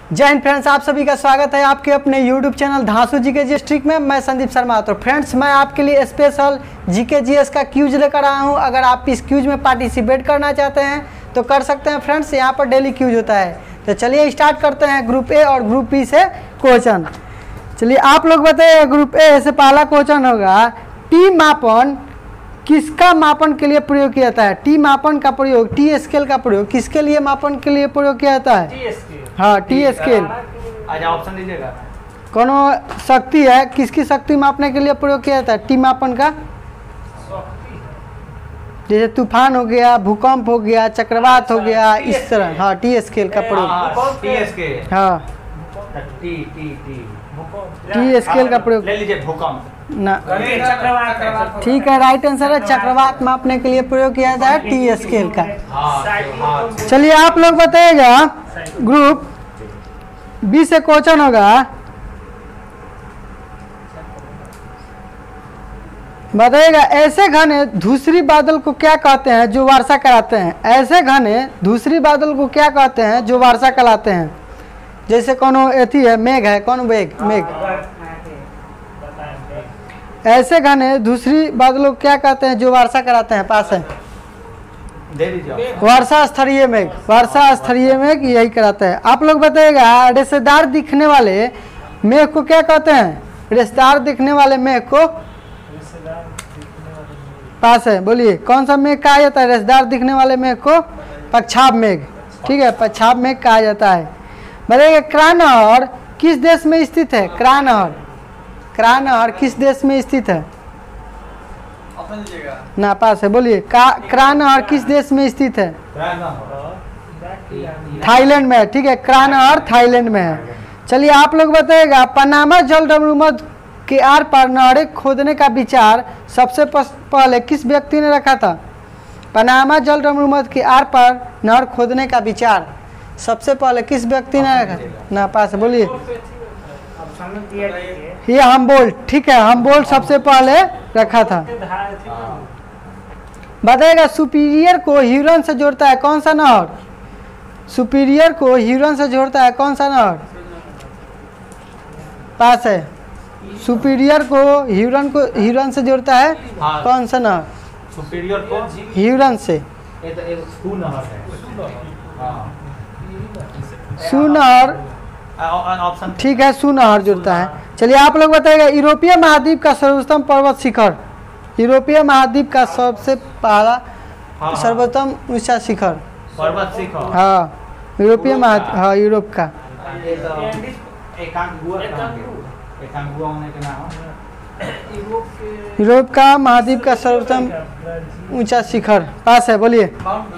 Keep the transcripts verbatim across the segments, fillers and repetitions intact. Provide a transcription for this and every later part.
जय हिंद फ्रेंड्स, आप सभी का स्वागत है आपके अपने यूट्यूब चैनल धांसू जीके जीएस ट्रिक में। मैं संदीप शर्मा। तो फ्रेंड्स, मैं आपके लिए स्पेशल जीके जीएस का क्यूज लेकर आया हूं। अगर आप इस क्यूज में पार्टिसिपेट करना चाहते हैं तो कर सकते हैं फ्रेंड्स। यहाँ पर डेली क्यूज होता है। तो चलिए स्टार्ट करते हैं ग्रुप ए और ग्रुप बी से क्वेश्चन। चलिए आप लोग बताइए, ग्रुप ए से पहला क्वेश्चन होगा, टी मापन किसका मापन के लिए प्रयोग किया जाता है? टी मापन का प्रयोग, टी स्केल का प्रयोग किसके लिए मापन के लिए प्रयोग किया जाता है? हाँ, टी स्केल। अच्छा, ऑप्शन दीजिएगा। कोनो शक्ति है, किसकी शक्ति मापने के लिए प्रयोग किया जाता है टी मापन का? जैसे तूफान हो गया, भूकंप हो गया, चक्रवात हो गया, इस तरह। हाँ, टी स्केल का प्रयोग। T scale. हाँ, T T T T scale का प्रयोग। ले लीजिए भूकंप ना, ठीक है, राइट आंसर है। चक्रवात मापने के लिए प्रयोग किया जाता है टी स्केल का। चलिए आप लोग बताइएगा, ग्रुप बी से क्वेश्चन होगा, बताइएगा ऐसे घने धूसरी बादल को क्या कहते हैं जो वर्षा कराते हैं? ऐसे घने धूसरी बादल को क्या कहते हैं जो वर्षा कराते हैं? जैसे कोनो एथी है, मेघ है, कौन मेघ? मेघ। ऐसे घने दूसरी बादलों को क्या कहते हैं जो वर्षा कराते हैं? पास है, दे दीजिए। वर्षा स्तरीय मेघ। वर्षा स्तरीय मेघ यही कराता है। आप लोग बताइएगा, रेशेदार दिखने वाले मेघ को क्या कहते हैं? रेशेदार दिखने वाले मेघ को पास है, बोलिए कौन सा मेघ कहा जाता है? रेशेदार दिखने वाले मेघ को पक्षाभ मेघ। ठीक है, पक्षाभ मेघ कहा जाता है। बताइएगा, क्रानहर किस देश में स्थित है? क्रानहर क्रानहर किस देश में स्थित है? ना, पास है, बोलिए क्रानहर किस देश में स्थित है? थाईलैंड में है। ठीक है, क्रानहर थाईलैंड में है। चलिए आप लोग बताइएगा, पनामा जल डमरूमध के आर पार नहरें खोदने का विचार सबसे पहले किस व्यक्ति ने रखा था? पनामा जल डमरूमध के आर पार नहर खोदने का विचार सबसे पहले किस व्यक्ति ने रखा? ना, पास है, बोलिए ये हमबोल्ट। ठीक है, हमबोल्ट सबसे पहले रखा था। बताइएगा, सुपीरियर को ह्यूरन से जोड़ता है कौन सा नहर? सुपीरियर को ह्यूरन से जोड़ता है कौन सा नहर? पास है, सुपीरियर को ह्यूरन को ह्यूरन से जोड़ता है हाँ। कौन सा नहर? सुपीरियर को ह्यूरन से। ये तो एक सू नहर है। हाँ। सू नहर, ऑप्शन ठीक है, सू नहर जुड़ता है। चलिए आप लोग बताइएगा, यूरोपीय महाद्वीप का सर्वोत्तम पर्वत शिखर, यूरोपीय महाद्वीप का सबसे पहला हाँ। सर्वोत्तम ऊंचा शिखर पर्वत शिखर। हाँ, यूरोपीय महाद्वीप, हाँ, यूरोप का। ये तो एकांगुआ एकांगुआ होने के नाम यूरोप का महाद्वीप का सर्वोत्तम ऊंचा शिखर पास है, बोलिए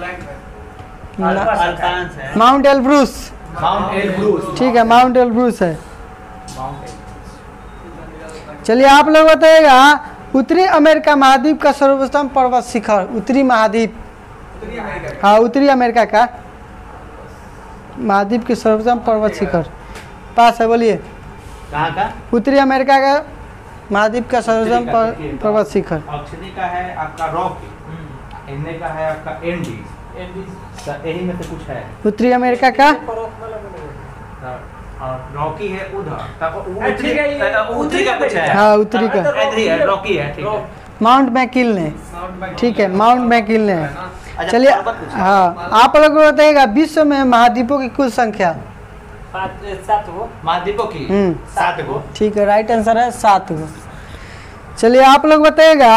माउंट एल्ब्रूस। Mount Elbrus. ठीक है, माउंट एल्ब्रूस है। चलिए आप लोग बताइएगा, उत्तरी अमेरिका महाद्वीप का सर्वोत्तम पर्वत शिखर, उत्तरी महाद्वीप, हाँ, उत्तरी अमेरिका का महाद्वीप के सर्वोत्तम पर्वत शिखर पास है, बोलिए कहाँ का? उत्तरी अमेरिका का महाद्वीप का सर्वोत्तम पर्वत शिखर। ऑक्सीजन का है आपका रॉकी, एनए का है आपका एंडीज, यही में से कुछ है। उत्तरी अमेरिका का रॉकी है उधर, उत्तरी का कुछ है। हाँ, उत्तरी का है, रॉकी है। ठीक है, माउंट मैकिन्ले। ठीक है, माउंट मैकिन्ले है। अच्छा, चलिए हाँ, आप लोग बताइएगा, विश्व में महाद्वीपों की कुल संख्या? महाद्वीपों की हम्म सात गो। ठीक है, राइट आंसर है सात गो। चलिए आप लोग बताइएगा,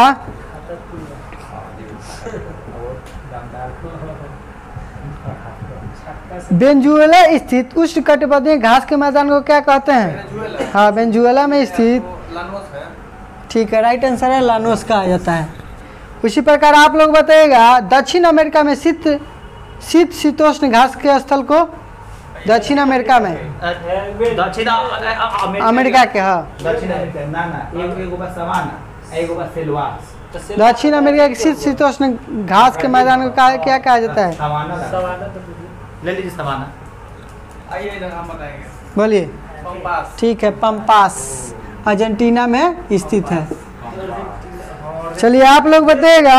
वेनेजुएला स्थित उष्णकटिबंधीय घास के मैदान को क्या कहते हैं? हाँ, वेनेजुएला में स्थित, ठीक है, राइट आंसर है लानोस कहा जाता है। उसी प्रकार आप लोग बताइएगा, दक्षिण अमेरिका में शीत शीत शीतोष्ण घास के स्थल को? दक्षिण अमेरिका में, दक्षिण अमेरिका के, हाँ, दक्षिण अमेरिका ना ना एगो एगो बस सवाना, एगो बस सेलवास। दक्षिण अमेरिका के शीत शीतोष्ण घास के मैदान को क्या क्या कहा जाता है? सवाना। ले लीजिए सवाना। आइए इधर हम बताएंगे। बोलिए। पंपास। ठीक है, पंपास अर्जेंटीना में स्थित है। चलिए आप लोग बताइएगा,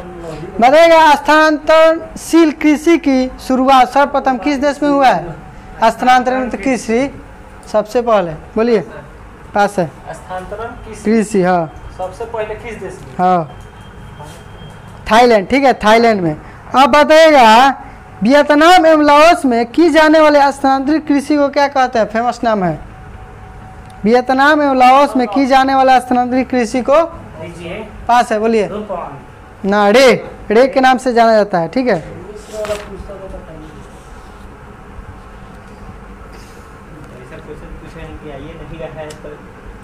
बताइएगा स्थानांतरणशील कृषि की शुरुआत सर्वप्रथम किस देश में हुआ है? स्थानांतरण कृषि सबसे पहले बोलिए पास है। स्थानांतरण किस कृषि हाँ सबसे पहले किस देश में? हाँ थाईलैंड। ठीक है थाईलैंड में। अब बताइएगा वियतनाम एवं लाओस में की जाने वाले स्थानांतरित कृषि को क्या कहते हैं? फेमस नाम है। वियतनाम एवं लाओस में की जाने वाला स्थानांतरित कृषि को दीजिए पास है बोलिए रूपन। ना रे रे के नाम से जाना जाता है। ठीक है दूसरा वाला पूछता तो बताइए। ऐसा क्वेश्चन पूछे हैं कि आइए नहीं रहा है तो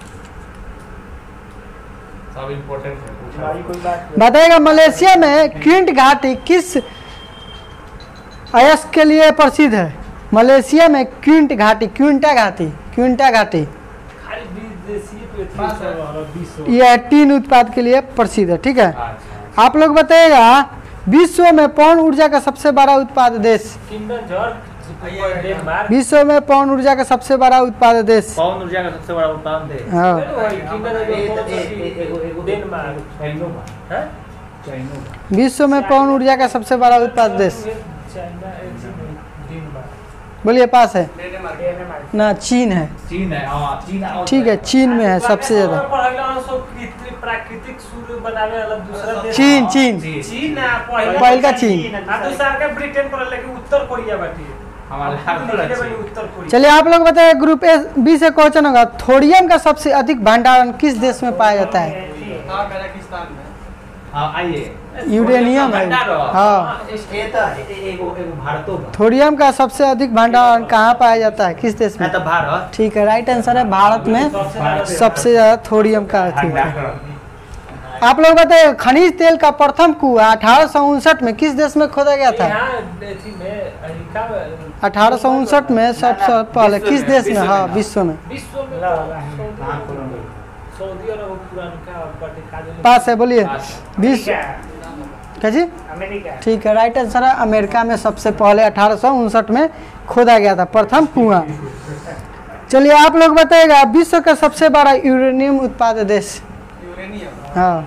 सब इम्पोर्टेंट है पूछा। हमारी कोई बात बताइएगा मलेशिया में क्विंट घाटी किस अयस्क के लिए प्रसिद्ध है? मलेशिया में क्विंट घाटी क्विंटा घाटी क्विंटा घाटी खाली विदेशी पृथ्वी सब वाला विश्व यह तीन उत्पाद के लिए प्रसिद्ध है। ठीक है अच्छा आप लोग बताइएगा विश्व में पवन ऊर्जा का सबसे बड़ा उत्पाद देश? किंडर जॉर्ज डेनमार्क। विश्व में पवन ऊर्जा का सबसे बड़ा उत्पाद देश? पवन ऊर्जा का सबसे बड़ा उत्पादन है हाँ किंडर डेनमार्क। चाइनोमा हैं? चाइनोमा विश्व में पवन ऊर्जा का सबसे बड़ा उत्पाद देश चाइना डेनमार्क। बोलिए पास है डेनमार्क। डेनमार्क। ना चीन है। चीन है हाँ चीन और ठीक है चीन में है सबसे ज्यादा। प्राकृतिक सूर्य बनाने वाला दूसरा देश चीन चीन चीन ना पहला पहिल का चीन। आ दूसरा का ब्रिटेन पर लेकिन उत्तर कोरिया बाटी हमारे लिखले बनी उत्तर कोरिया। चलिए आप लोग बताइए ग्रुप ए बी से क्वेश्चन होगा थोडियम का सबसे अधिक भंडारण किस देश में पाया जाता है? हाँ कजाकिस्तान में। हाँ आइए यूरेनियम है हाँ। ये तो एगो एगो भारतो बा थोडियम का सबसे अधिक भंडारण कहाँ पाया जाता है किस देश में? है तो भारत ठीक है राइट आंसर है भारत में सबसे ज्यादा थोडियम का अथी होता है। आप लोग बताइए खनिज तेल का प्रथम कुआं अठारह सौ उनसठ में किस देश में खोदा गया था? यहाँ एथी में अमेरिका में अठारह सौ उनसठ में सबसे पहले किस देश में? हाँ विश्व में। विश्व में कहाँ तो खोला? सऊदी अरब पुरानका बाटी काजल पास है बोलिए विश्व अमेरिका। क्या जी? अमेरिका। ठीक है राइट आंसर है अमेरिका में सबसे पहले अठारह सौ उनसठ में खोदा गया था प्रथम कुआं। चलिए आप लोग बताइएगा विश्व का सबसे बड़ा यूरेनियम उत्पादक देश? यूरेनियम। हाँ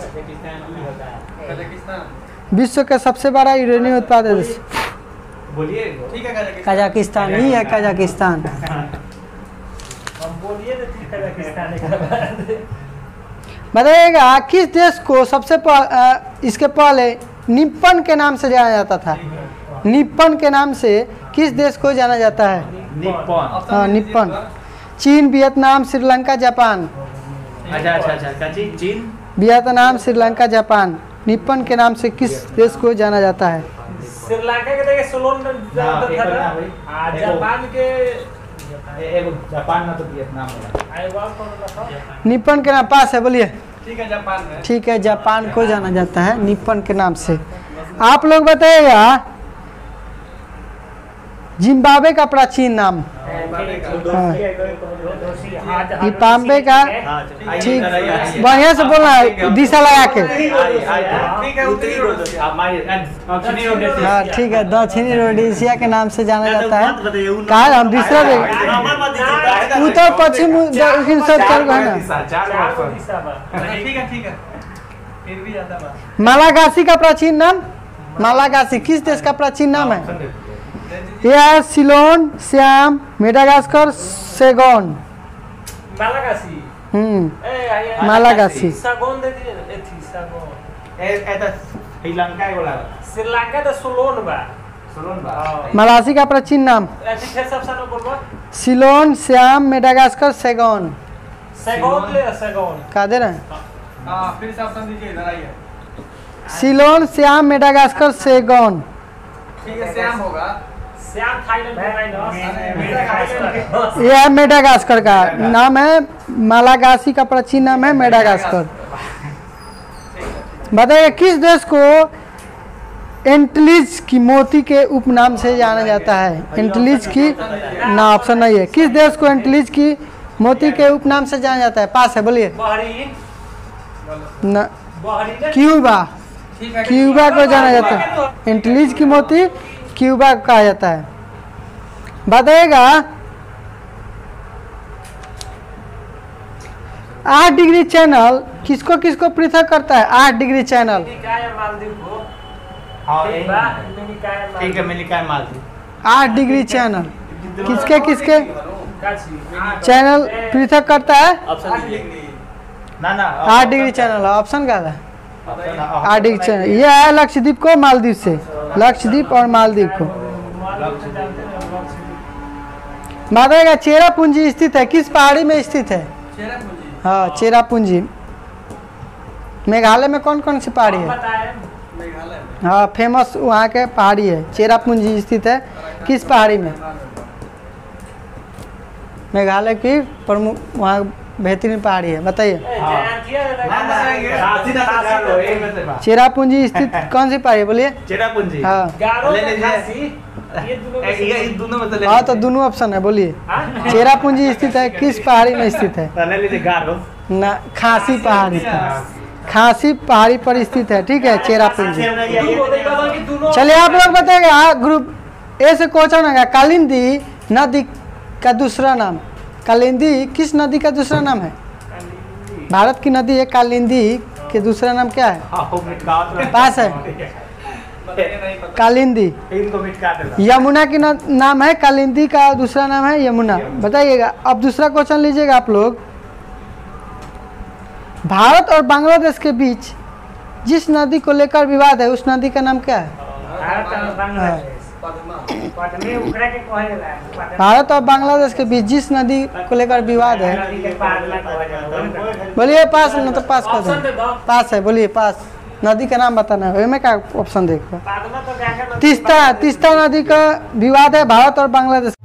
कजाकिस्तान। विश्व का सबसे बड़ा यूरेनियम उत्पादक देश बोलिए ठीक है कजाकिस्तान। कजाकिस्तान ही है कजाकिस्तान। हम बोलिए तो ठीक कजाकिस्तान के बाद बताइएगा किस देश को सबसे पह, अ, इसके पहले निप्पन के नाम से जाना जाता था? निप्पन के नाम से किस देश को जाना जाता है? निप्पॉन हाँ निप्पन। चीन वियतनाम श्रीलंका जापान। अच्छा अच्छा अच्छा क्या चीज चीन वियतनाम श्रीलंका जापान निप्पन के नाम से किस देश को जाना जाता है? श्रीलंका के देखिए सोलोन हाँ, ज्यादातर एक था बना ना। भाई। आ एगो- जापान के एगो जापान ना तो वियतनाम वाला आईवा कौन था? निप्पन के नाम पास है बोलिए। ठीक है जापान में। ठीक है जापान को जाना जाता है निप्पन के नाम से। आप लोग बताइएगा जिम्बाब्वे का प्राचीन नाम? जिम्बाब्वे का ठीक बढ़िया से बोलना है दिशा लगा के। ठीक है उत्तरी रोड। हाँ ठीक है दक्षिणी रोडेशिया के नाम से जाना जाता है। कहा हम दूसरा जगह उत्तर पश्चिम दक्षिण सब चार गो है ना। चार ऑप्शन ठीक है ठीक है फिर भी जाता बा। मालागासी का प्राचीन नाम? मालागासी किस देश का प्राचीन नाम है? यह है Ceylon Siam Madagascar Saigon. Malagasy. हम्म ए आई मालागासी। सागोन दे दिए एथी सागोन। ए ए तो श्रीलंका एगो लगा श्रीलंका तो सोलोन बा। सुनो बा मलासी का प्राचीन नाम? ऐसे फिर सब सानो बोलबो। Ceylon Siam Madagascar Saigon. Saigon ले सागोन। का दे रहे हैं? हाँ फिर से ऑप्शन दीजिए इधर आइए। Ceylon Siam Madagascar Saigon. ठीक है श्याम होगा। श्याम थाईलैंड में यह मेडागास्कर का नाम है। मालागासी का प्राचीन नाम है मेडागास्कर। बताइए किस देश को एंटलीज की मोती के उपनाम से जाना जाता है? एंटलीज की ना ऑप्शन नहीं है। किस देश को एंटलीज की मोती के उपनाम से जाना जाता है? पास है बोलिए। बहरीन। न बहरीन। क्यूबा। ठीक है क्यूबा को जाना जाता है। एंटलीज की मोती क्यूबा को कहा जाता है। बताइएगा आठ डिग्री चैनल किसको किसको पृथक करता है? आठ डिग्री चैनल निकाय मालदीव को। हाँ ठीक यही बा है। निकाय ठीक है मालदीव। मैं निकाय मालदीव आठ डिग्री चैनल किसके किसके काची चैनल पृथक करता है? ना ना आठ डिग्री चैनल है, ऑप्शन क्या है? ऑप्शन आठ डिग्री चैनल। ये है लक्षद्वीप को मालदीव से, लक्षद्वीप और मालदीव को। बताएगा चेरापूंजी स्थित है, किस पहाड़ी में स्थित है? चेरापूंजी हाँ चेरापूंजी। मेघालय में कौन कौन सी पहाड़ी है? बताए मेघालय में। हाँ फेमस वहाँ के पहाड़ी है, चेरापूंजी स्थित है किस पहाड़ी में? मेघालय की प्रमुख वहाँ बेहतरीन पहाड़ी है, बताइए। चेरापूंजी स्थित कौन सी पहाड़ी है बोलिए? चेरापूंजी। हाँ ले लीजिए। ये दोनों ए, ये इन दोनों में तो ले हाँ तो दोनों ऑप्शन है, बोलिए। चेरापूंजी स्थित है किस पहाड़ी में स्थित है? ले लीजिए गारो। ना खासी पहाड़ी पर, खासी पहाड़ी पर स्थित है, ठीक है चेरापूंजी। चलिए आप लोग बताएगा। हाँ, ग्रुप ए से क्वेश्चन होगा, कालिंदी नदी का दूसरा नाम। कालिंदी किस नदी का दूसरा नाम है? भारत की नदी है कालिंदी के दूसरा नाम क्या है? पास है कालिंदी। इनको मिटका देना। यमुना की न- नाम है कालिंदी का दूसरा नाम है यमुना, बताइएगा। अब दूसरा क्वेश्चन लीजिएगा आप लोग। भारत और बांग्लादेश के बीच जिस नदी को लेकर विवाद है उस नदी का नाम क्या है? भारत और बांग्लादेश पटने उकरा के कहेला पटना भारत और बांग्लादेश के बीच जिस नदी को लेकर विवाद है, नदी के पार में कहा जाता है। बोलिए पास न तो पास कर ऑप्शन दे दो। दो। पास है, बोलिए पास। नदी का नाम बताना है, में क्या ऑप्शन देखो। पादमा तो क्या क्या तीस्ता तीस्ता नदी का विवाद है भारत और बांग्लादेश